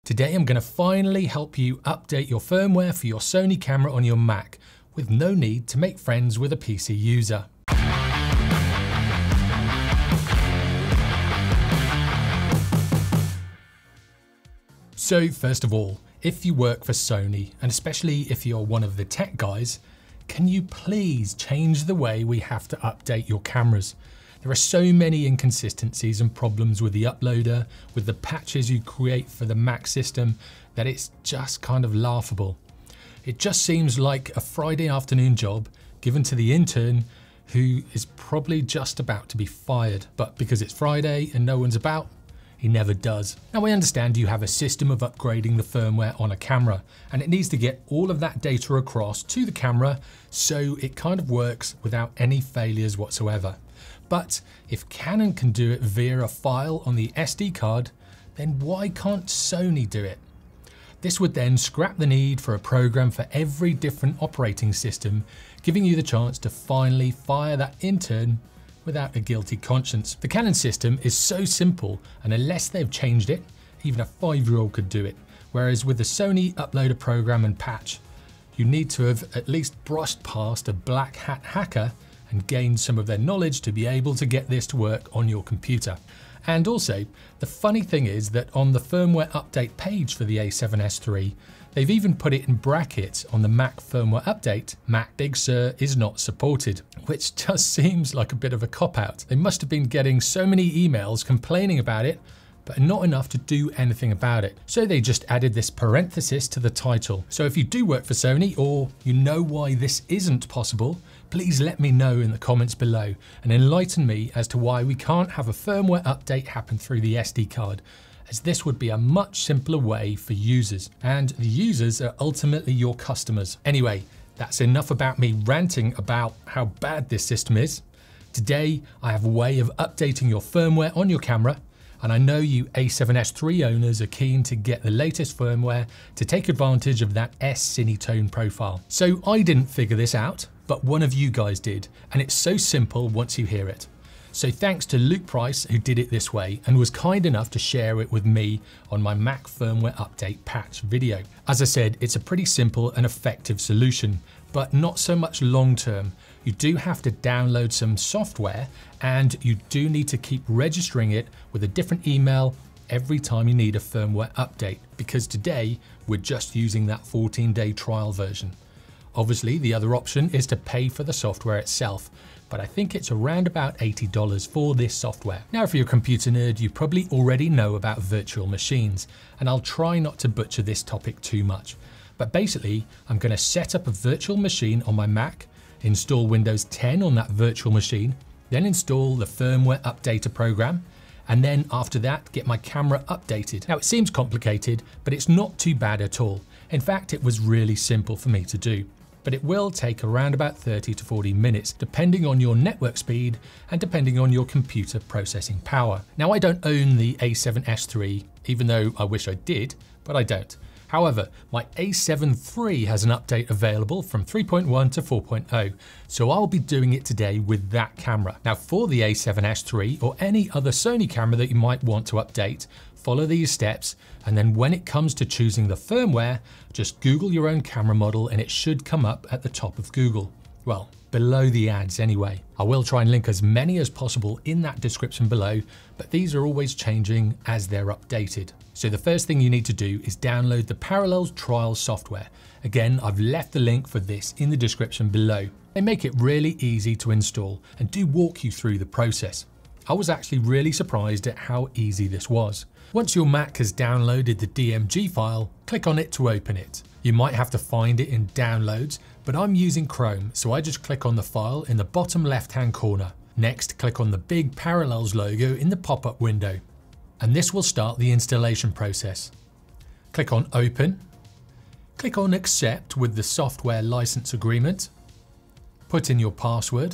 Today I'm going to finally help you update your firmware for your Sony camera on your Mac with no need to make friends with a PC user. So first of all, if you work for Sony, and especially if you're one of the tech guys, can you please change the way we have to update your cameras? There are so many inconsistencies and problems with the uploader, with the patches you create for the Mac system, that it's just kind of laughable. It just seems like a Friday afternoon job given to the intern who is probably just about to be fired, but because it's Friday and no one's about, he never does. Now I understand you have a system of upgrading the firmware on a camera, and it needs to get all of that data across to the camera so it kind of works without any failures whatsoever. But if Canon can do it via a file on the SD card, then why can't Sony do it? This would then scrap the need for a program for every different operating system, giving you the chance to finally fire that intern without a guilty conscience. The Canon system is so simple, and unless they've changed it, even a 5-year-old could do it. Whereas with the Sony uploader program and patch, you need to have at least brushed past a black hat hacker and gained some of their knowledge to be able to get this to work on your computer. And also, the funny thing is that on the firmware update page for the A7S3, they've even put it in brackets on the Mac firmware update, Mac Big Sur is not supported, which just seems like a bit of a cop-out. They must have been getting so many emails complaining about it, but not enough to do anything about it. So they just added this parenthesis to the title. So if you do work for Sony, or you know why this isn't possible, please let me know in the comments below and enlighten me as to why we can't have a firmware update happen through the SD card, as this would be a much simpler way for users, and the users are ultimately your customers. Anyway, that's enough about me ranting about how bad this system is. Today, I have a way of updating your firmware on your camera, and I know you A7S3 owners are keen to get the latest firmware to take advantage of that S-Cine tone profile. So I didn't figure this out, but one of you guys did, and it's so simple once you hear it. So thanks to Luke Price, who did it this way and was kind enough to share it with me on my Mac firmware update patch video. As I said, it's a pretty simple and effective solution, but not so much long term. You do have to download some software, and you do need to keep registering it with a different email every time you need a firmware update, because today we're just using that 14-day trial version. Obviously, the other option is to pay for the software itself, but I think it's around about $80 for this software. Now, if you're a computer nerd, you probably already know about virtual machines, and I'll try not to butcher this topic too much. But basically, I'm going to set up a virtual machine on my Mac, install Windows 10 on that virtual machine, then install the firmware updater program, and then after that, get my camera updated. Now, it seems complicated, but it's not too bad at all. In fact, it was really simple for me to do. But it will take around about 30 to 40 minutes, depending on your network speed and depending on your computer processing power. Now, I don't own the A7S3, even though I wish I did, but I don't. However, my A7 III has an update available from 3.1 to 4.0, so I'll be doing it today with that camera. Now, for the A7S III or any other Sony camera that you might want to update, follow these steps, and then when it comes to choosing the firmware, just Google your own camera model and it should come up at the top of Google. Well, below the ads anyway. I will try and link as many as possible in that description below, but these are always changing as they're updated. So the first thing you need to do is download the Parallels trial software. Again, I've left the link for this in the description below. They make it really easy to install and do walk you through the process. I was actually really surprised at how easy this was. Once your Mac has downloaded the DMG file, click on it to open it. You might have to find it in Downloads, but I'm using Chrome, so I just click on the file in the bottom left-hand corner. Next, click on the big Parallels logo in the pop-up window, and this will start the installation process. Click on Open, click on Accept with the software license agreement, put in your password,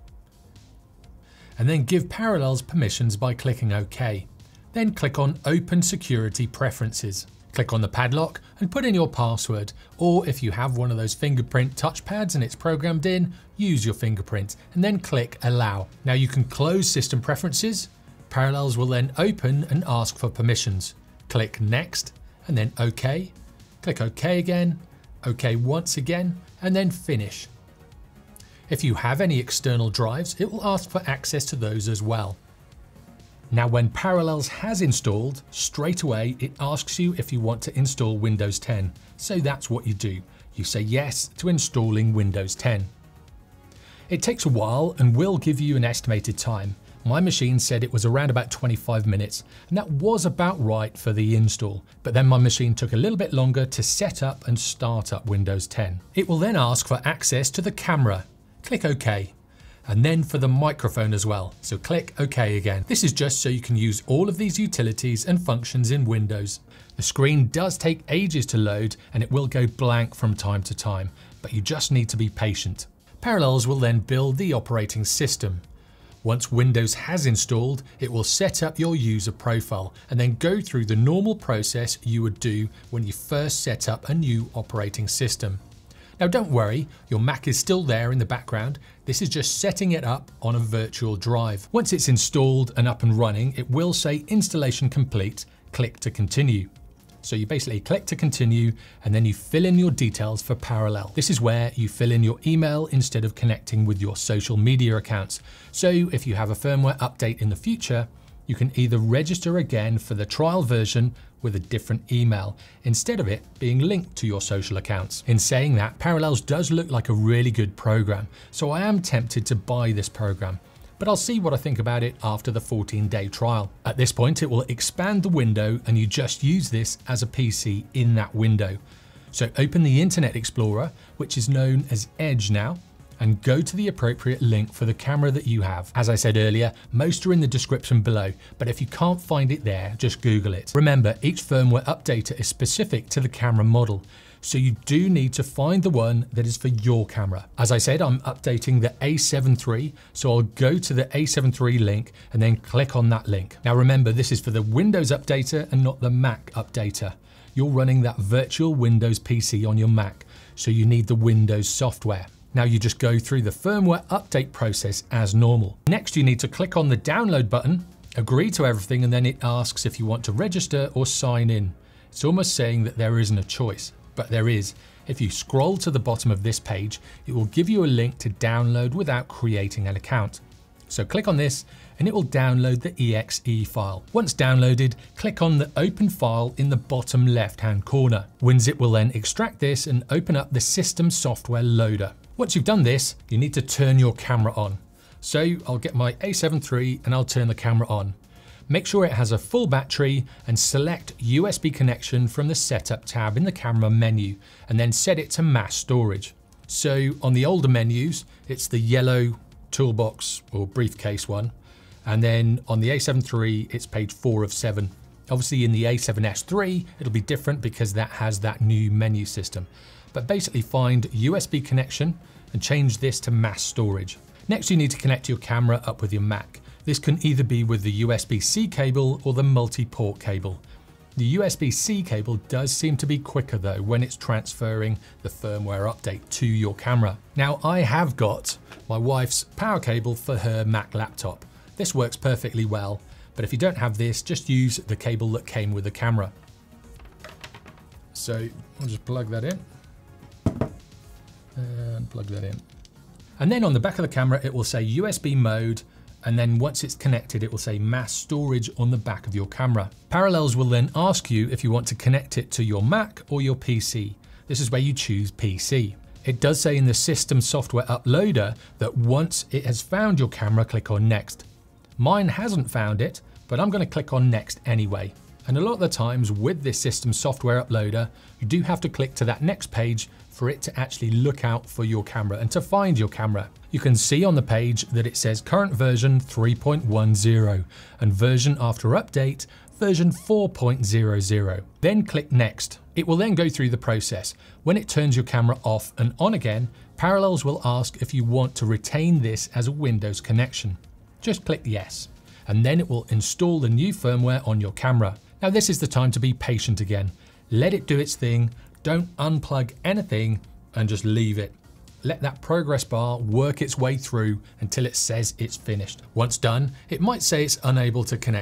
and then give Parallels permissions by clicking OK. Then click on Open Security Preferences. Click on the padlock and put in your password, or if you have one of those fingerprint touchpads and it's programmed in, use your fingerprint and then click Allow. Now you can close System Preferences. Parallels will then open and ask for permissions. Click Next, and then OK. Click OK again, OK once again, and then finish. If you have any external drives, it will ask for access to those as well. Now when Parallels has installed, straight away it asks you if you want to install Windows 10. So that's what you do. You say yes to installing Windows 10. It takes a while and will give you an estimated time. My machine said it was around about 25 minutes, and that was about right for the install. But then my machine took a little bit longer to set up and start up Windows 10. It will then ask for access to the camera. Click OK. And then for the microphone as well. So click OK again. This is just so you can use all of these utilities and functions in Windows. The screen does take ages to load and it will go blank from time to time, but you just need to be patient. Parallels will then build the operating system. Once Windows has installed, it will set up your user profile and then go through the normal process you would do when you first set up a new operating system. Now don't worry, your Mac is still there in the background. This is just setting it up on a virtual drive. Once it's installed and up and running, it will say installation complete, click to continue. So you basically click to continue and then you fill in your details for Parallel. This is where you fill in your email instead of connecting with your social media accounts. So if you have a firmware update in the future, you can either register again for the trial version with a different email, instead of it being linked to your social accounts. In saying that, Parallels does look like a really good program, so I am tempted to buy this program, but I'll see what I think about it after the 14-day trial. At this point, it will expand the window and you just use this as a PC in that window. So open the Internet Explorer, which is known as Edge now, and go to the appropriate link for the camera that you have. As I said earlier, most are in the description below, but if you can't find it there, just Google it. Remember, each firmware updater is specific to the camera model, so you do need to find the one that is for your camera. As I said, I'm updating the A7 III, so I'll go to the A7 III link and then click on that link. Now remember, this is for the Windows updater and not the Mac updater. You're running that virtual Windows PC on your Mac, so you need the Windows software. Now you just go through the firmware update process as normal. Next, you need to click on the download button, agree to everything, and then it asks if you want to register or sign in. It's almost saying that there isn't a choice, but there is. If you scroll to the bottom of this page, it will give you a link to download without creating an account. So click on this and it will download the exe file. Once downloaded, click on the open file in the bottom left-hand corner. WinZip will then extract this and open up the system software loader. Once you've done this, you need to turn your camera on. So I'll get my A7 III and I'll turn the camera on. Make sure it has a full battery and select USB connection from the setup tab in the camera menu and then set it to mass storage. So on the older menus, it's the yellow toolbox or briefcase one. And then on the A7 III, it's page 4 of 7. Obviously in the A7S III, it'll be different because that has that new menu system. But basically find USB connection and change this to mass storage. Next, you need to connect your camera up with your Mac. This can either be with the USB-C cable or the multi-port cable. The USB-C cable does seem to be quicker though when it's transferring the firmware update to your camera. Now I have got my wife's power cable for her Mac laptop. This works perfectly well, but if you don't have this, just use the cable that came with the camera. So I'll just plug that in and plug that in. And then on the back of the camera, it will say USB mode. And then once it's connected, it will say mass storage on the back of your camera. Parallels will then ask you if you want to connect it to your Mac or your PC. This is where you choose PC. It does say in the system software uploader that once it has found your camera, click on next. Mine hasn't found it, but I'm going to click on next anyway. And a lot of the times with this system software uploader, you do have to click to that next page for it to actually look out for your camera and to find your camera. You can see on the page that it says current version 3.10 and version after update version 4.00. Then click next. It will then go through the process. When it turns your camera off and on again, Parallels will ask if you want to retain this as a Windows connection. Just click yes, and then it will install the new firmware on your camera. Now this is the time to be patient again. Let it do its thing. Don't unplug anything and just leave it. Let that progress bar work its way through until it says it's finished. Once done, it might say it's unable to connect.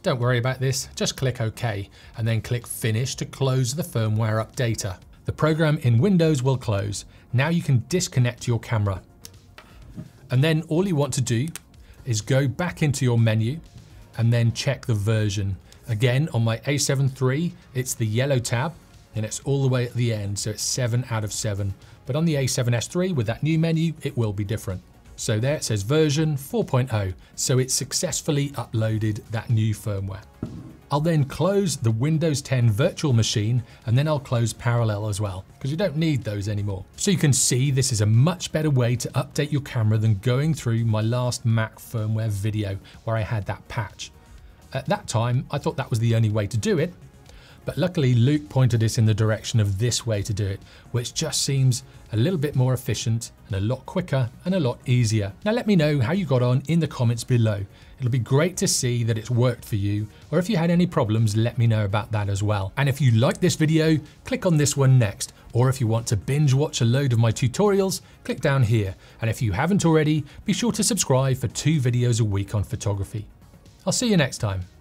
Don't worry about this, just click OK and then click Finish to close the firmware updater. The program in Windows will close. Now you can disconnect your camera. And then all you want to do is go back into your menu and then check the version. Again, on my A7 III, it's the yellow tab and it's all the way at the end, so it's 7 out of 7. But on the A7S III with that new menu, it will be different. So there it says version 4.0, so it's successfully uploaded that new firmware. I'll then close the Windows 10 virtual machine and then I'll close Parallel as well, because you don't need those anymore. So you can see this is a much better way to update your camera than going through my last Mac firmware video where I had that patch. At that time, I thought that was the only way to do it, but luckily Luke pointed us in the direction of this way to do it, which just seems a little bit more efficient and a lot quicker and a lot easier. Now let me know how you got on in the comments below. It'll be great to see that it's worked for you, or if you had any problems, let me know about that as well. And if you like this video, click on this one next, or if you want to binge watch a load of my tutorials, click down here. And if you haven't already, be sure to subscribe for 2 videos a week on photography. I'll see you next time.